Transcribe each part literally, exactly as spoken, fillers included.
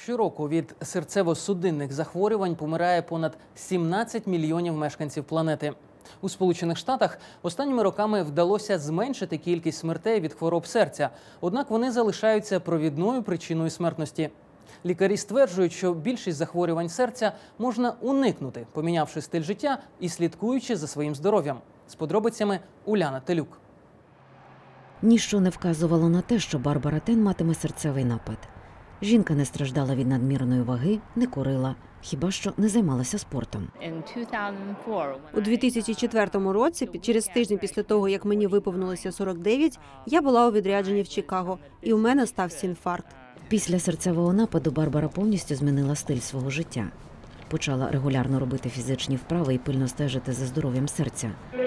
Щороку від серцево-судинних захворювань помирає понад сімнадцять мільйонів мешканців планети. У Сполучених Штатах останніми роками вдалося зменшити кількість смертей від хвороб серця, однак вони залишаються провідною причиною смертності. Лікарі стверджують, що більшість захворювань серця можна уникнути, помінявши стиль життя і слідкуючи за своїм здоров'ям. З подробицями Уляна Телюк. Ніщо не вказувало на те, що Барбара Тен матиме серцевий напад. Жінка не страждала від надмірної ваги, не курила, хіба що не займалася спортом. У дві тисячі четвертому році, через тиждень після того, як мені виповнилося сорок дев'ять, я була у відрядженні в Чикаго, і у мене стався інфаркт. Після серцевого нападу Барбара повністю змінила стиль свого життя. Почала регулярно робити фізичні вправи і пильно стежити за здоров'ям серця.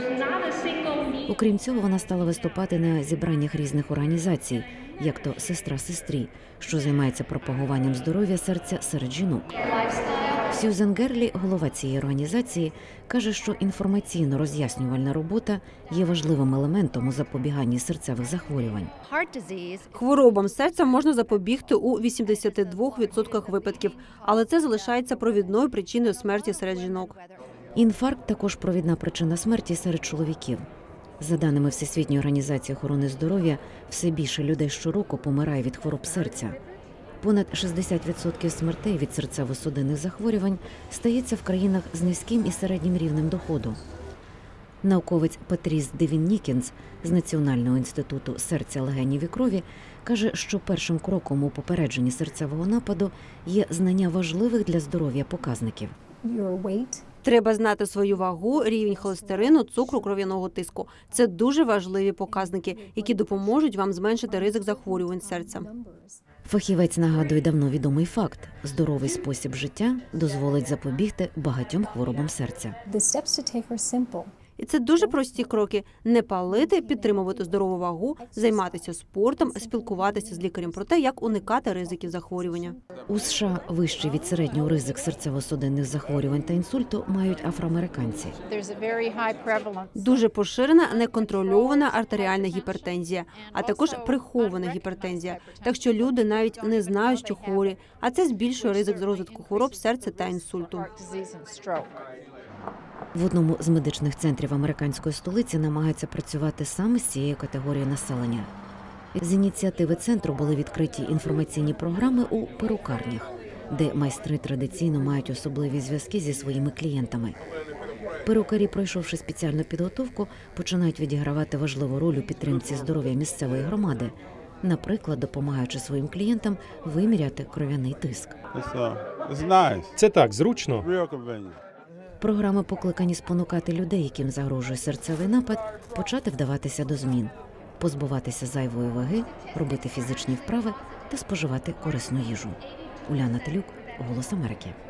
Окрім цього, вона стала виступати на зібраннях різних організацій, як то «Сестра сестрі», що займається пропагуванням здоров'я серця серед жінок. Сьюзен Герлі, голова цієї організації, каже, що інформаційно-роз'яснювальна робота є важливим елементом у запобіганні серцевих захворювань. Хворобам серця можна запобігти у вісімдесяти двох відсотках випадків, але це залишається провідною причиною смерті серед жінок. Інфаркт – також провідна причина смерті серед чоловіків. За даними Всесвітньої організації охорони здоров'я, все більше людей щороку помирає від хвороб серця. Понад шістдесят відсотків смертей від серцево-судинних захворювань стається в країнах з низьким і середнім рівнем доходу. Науковець Патріс Девін-Нікінс з Національного інституту серця, легенів і крові каже, що першим кроком у попередженні серцевого нападу є знання важливих для здоров'я показників. Треба знати свою вагу, рівень холестерину, цукру, кров'яного тиску. Це дуже важливі показники, які допоможуть вам зменшити ризик захворювань серця. Фахівець нагадує давно відомий факт – здоровий спосіб життя дозволить запобігти багатьом хворобам серця. І це дуже прості кроки – не палити, підтримувати здорову вагу, займатися спортом, спілкуватися з лікарем про те, як уникати ризиків захворювання. У США вищий від середнього ризик серцево-судинних захворювань та інсульту мають афроамериканці. Дуже поширена неконтрольована артеріальна гіпертензія, а також прихована гіпертензія. Так що люди навіть не знають, що хворі, а це збільшує ризик розвитку хвороб серця та інсульту. В одному з медичних центрів американської столиці намагаються працювати саме з цією категорією населення. З ініціативи центру були відкриті інформаційні програми у перукарнях, де майстри традиційно мають особливі зв'язки зі своїми клієнтами. Перукарі, пройшовши спеціальну підготовку, починають відігравати важливу роль у підтримці здоров'я місцевої громади, наприклад, допомагаючи своїм клієнтам виміряти кров'яний тиск. Це так, зручно. Програми покликані спонукати людей, яким загрожує серцевий напад, почати вдаватися до змін, позбуватися зайвої ваги, робити фізичні вправи та споживати корисну їжу. Уляна Телюк, «Голос Америки».